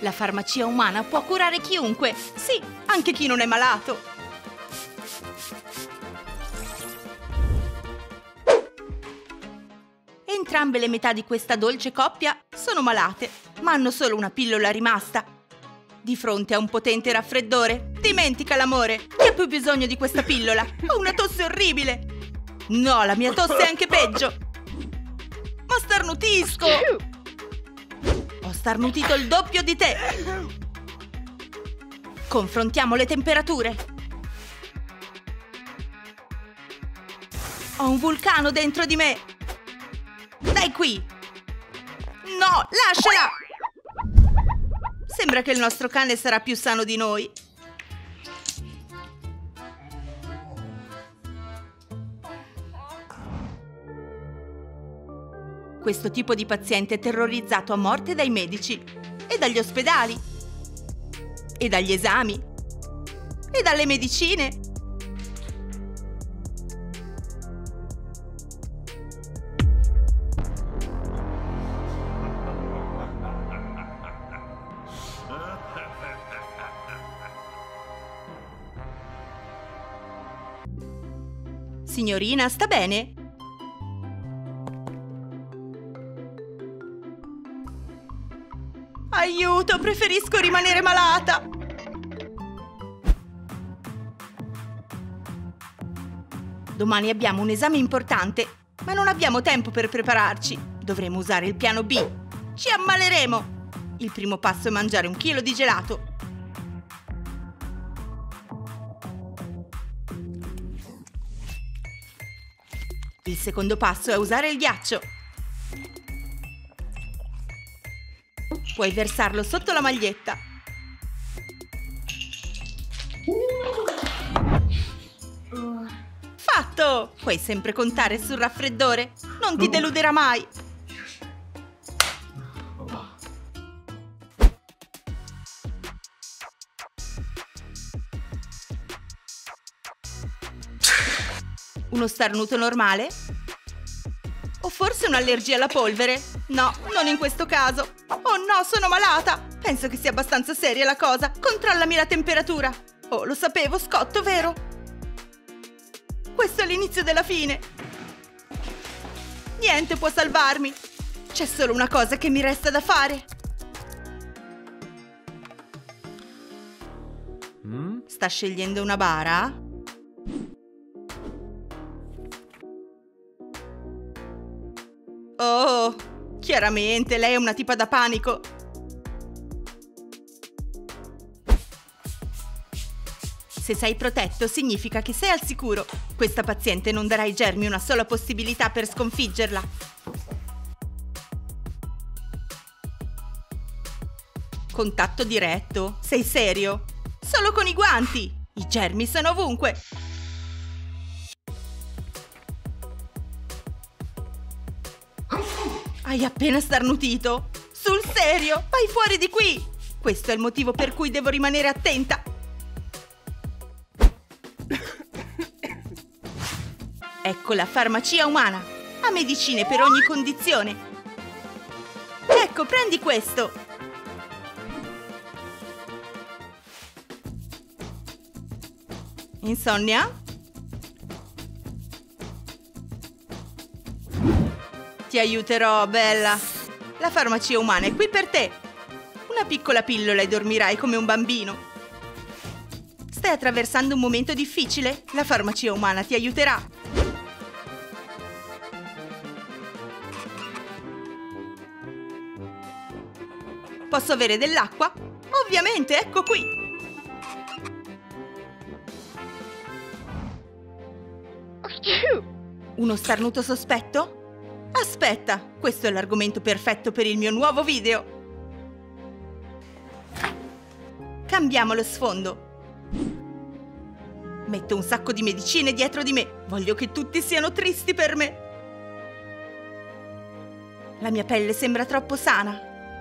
La farmacia umana può curare chiunque, sì, anche chi non è malato. Entrambe le metà di questa dolce coppia sono malate, ma hanno solo una pillola rimasta. Di fronte a un potente raffreddore, dimentica l'amore. Chi ha più bisogno di questa pillola? Ho una tosse orribile! No, la mia tosse è anche peggio! Ma starnutisco! Ho starnutito il doppio di te! Confrontiamo le temperature. Ho un vulcano dentro di me! Dai qui! No, lasciala! Sembra che il nostro cane sarà più sano di noi. Questo tipo di paziente è terrorizzato a morte dai medici e dagli ospedali e dagli esami e dalle medicine. Signorina, sta bene? Aiuto, preferisco rimanere malata! Domani abbiamo un esame importante, ma non abbiamo tempo per prepararci. Dovremo usare il piano B. Ci ammaleremo! Il primo passo è mangiare 1 chilo di gelato. Il secondo passo è usare il ghiaccio. Puoi versarlo sotto la maglietta. Fatto! Puoi sempre contare sul raffreddore. Non ti deluderà mai. Uno starnuto normale? O forse un'allergia alla polvere? No, non in questo caso. Oh no, sono malata! Penso che sia abbastanza seria la cosa. Controllami la temperatura. Oh, lo sapevo, scotto, vero? Questo è l'inizio della fine. Niente può salvarmi. C'è solo una cosa che mi resta da fare. Sta scegliendo una bara? Oh, chiaramente lei è una tipa da panico. Se sei protetto significa che sei al sicuro. Questa paziente non darà ai germi una sola possibilità per sconfiggerla. Contatto diretto? Sei serio? Solo con i guanti! I germi sono ovunque! Hai appena starnutito? Sul serio? Vai fuori di qui! Questo è il motivo per cui devo rimanere attenta. Ecco la farmacia umana. Ha medicine per ogni condizione. Ecco, prendi questo. Insonnia? Ti aiuterò, bella. La farmacia umana è qui per te. Una piccola pillola e dormirai come un bambino. Stai attraversando un momento difficile? La farmacia umana ti aiuterà. Posso avere dell'acqua? Ovviamente, ecco qui. Uno starnuto sospetto? Aspetta, questo è l'argomento perfetto per il mio nuovo video. Cambiamo lo sfondo. Metto un sacco di medicine dietro di me. Voglio che tutti siano tristi per me. La mia pelle sembra troppo sana.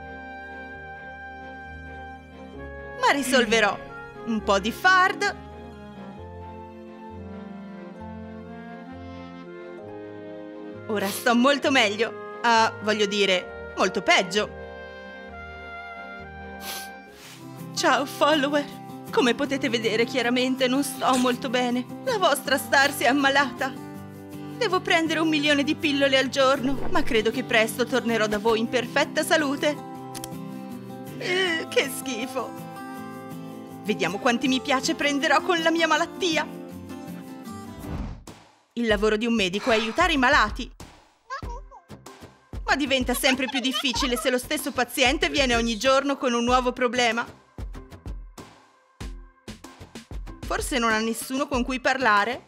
Ma risolverò. Un po' di fard. Ora sto molto meglio. Voglio dire, molto peggio. Ciao, follower. Come potete vedere, chiaramente non sto molto bene. La vostra star si è ammalata. Devo prendere 1 milione di pillole al giorno, ma credo che presto tornerò da voi in perfetta salute. Che schifo. Vediamo quanti mi piace prenderò con la mia malattia. Il lavoro di un medico è aiutare i malati. Ma diventa sempre più difficile se lo stesso paziente viene ogni giorno con un nuovo problema. Forse non ha nessuno con cui parlare?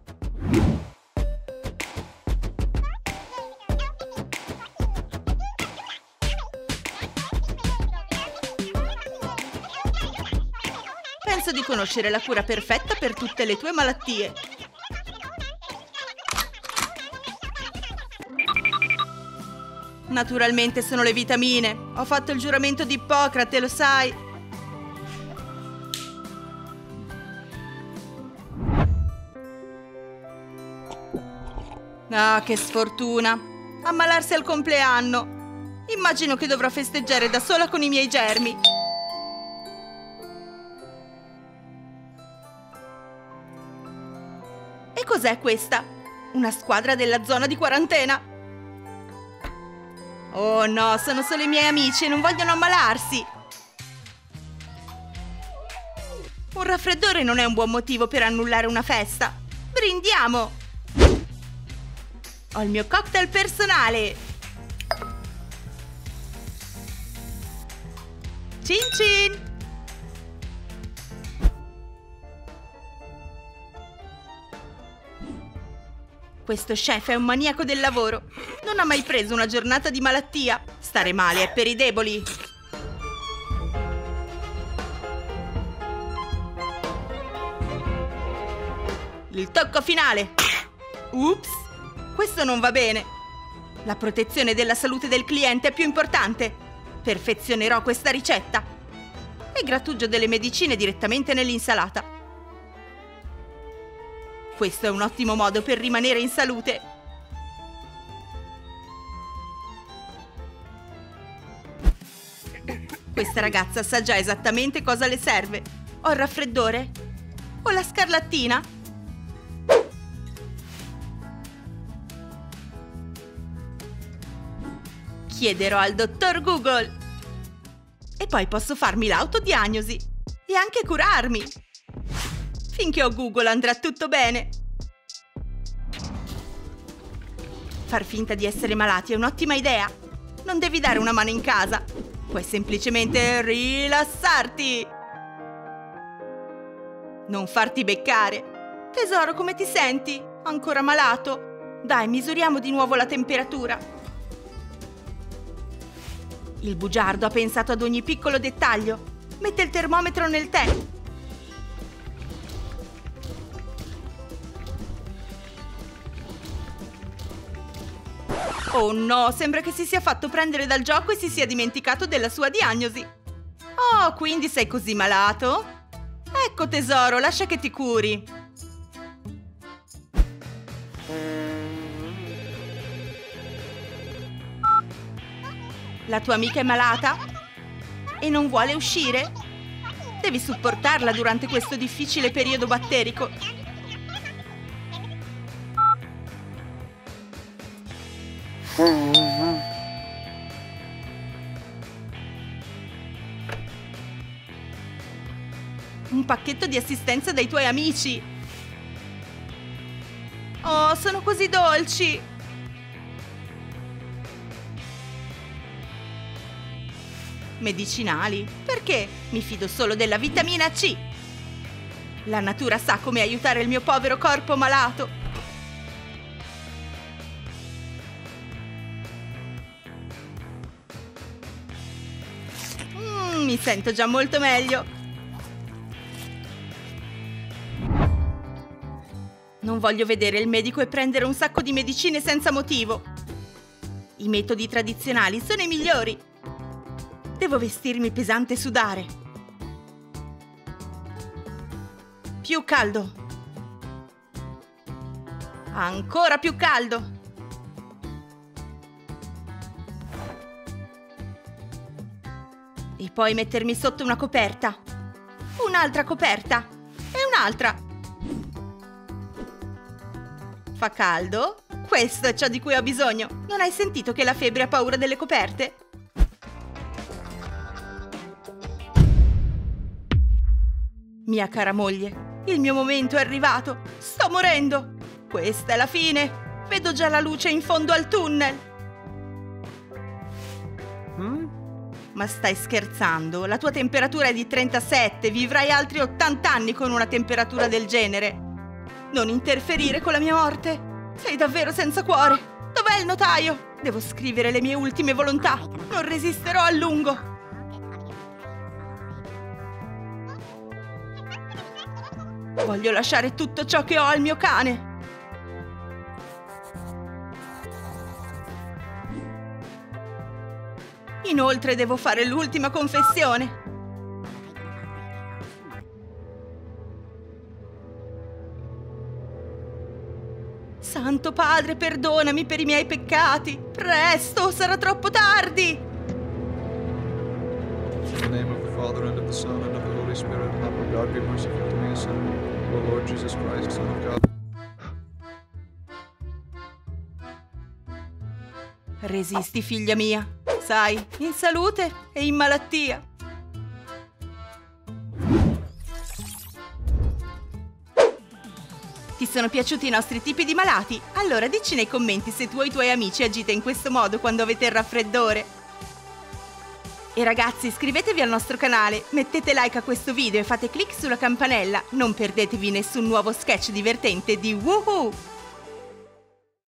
Penso di conoscere la cura perfetta per tutte le tue malattie. Naturalmente sono le vitamine. Ho fatto il giuramento di Ippocrate, lo sai. Ah, che sfortuna. Ammalarsi al compleanno. Immagino che dovrò festeggiare da sola con i miei germi. E cos'è questa? Una squadra della zona di quarantena? Oh no, sono solo i miei amici e non vogliono ammalarsi. Un raffreddore non è un buon motivo per annullare una festa. Brindiamo! Ho il mio cocktail personale! Cin cin! Questo chef è un maniaco del lavoro. Non ha mai preso una giornata di malattia. Stare male è per i deboli. Il tocco finale. Ups, questo non va bene. La protezione della salute del cliente è più importante. Perfezionerò questa ricetta. E grattugio delle medicine direttamente nell'insalata. Questo è un ottimo modo per rimanere in salute. Questa ragazza sa già esattamente cosa le serve. Ho il raffreddore? O la scarlattina? Chiederò al dottor Google. E poi posso farmi l'autodiagnosi. E anche curarmi. Finché ho Google andrà tutto bene. Far finta di essere malati è un'ottima idea. Non devi dare una mano in casa. Puoi semplicemente rilassarti. Non farti beccare. Tesoro, come ti senti? Ancora malato? Dai, misuriamo di nuovo la temperatura. Il bugiardo ha pensato ad ogni piccolo dettaglio. Mette il termometro nel tè. Oh no, sembra che si sia fatto prendere dal gioco e si sia dimenticato della sua diagnosi. Oh, quindi sei così malato? Ecco tesoro, lascia che ti curi. La tua amica è malata? E non vuole uscire? Devi supportarla durante questo difficile periodo batterico. Un pacchetto di assistenza dai tuoi amici. Oh, sono così dolci. Medicinali? Perché? Mi fido solo della vitamina C. La natura sa come aiutare il mio povero corpo malato. Mi sento già molto meglio. Non voglio vedere il medico e prendere un sacco di medicine senza motivo. I metodi tradizionali sono i migliori. Devo vestirmi pesante e sudare. Più caldo. Ancora più caldo. E poi mettermi sotto una coperta. Un'altra coperta. E un'altra. Fa caldo? Questo è ciò di cui ho bisogno. Non hai sentito che la febbre ha paura delle coperte? Mia cara moglie, il mio momento è arrivato. Sto morendo. Questa è la fine. Vedo già la luce in fondo al tunnel. Ma stai scherzando? La tua temperatura è di 37, vivrai altri 80 anni con una temperatura del genere. Non interferire con la mia morte. Sei davvero senza cuore. Dov'è il notaio? Devo scrivere le mie ultime volontà. Non resisterò a lungo. Voglio lasciare tutto ciò che ho al mio cane. Inoltre devo fare l'ultima confessione. Santo Padre, perdonami per i miei peccati. Presto, sarà troppo tardi. In the name of the Father, and of the Son, and of the Holy Spirit, Lamb of God, be merciful to me, a sinner. O Lord Jesus Christ, Son of God. Resisti, figlia mia. Sai, in salute e in malattia. Ti sono piaciuti i nostri tipi di malati? Allora dici nei commenti se tu o i tuoi amici agite in questo modo quando avete il raffreddore. E ragazzi, iscrivetevi al nostro canale, mettete like a questo video e fate clic sulla campanella. Non perdetevi nessun nuovo sketch divertente di Woohoo!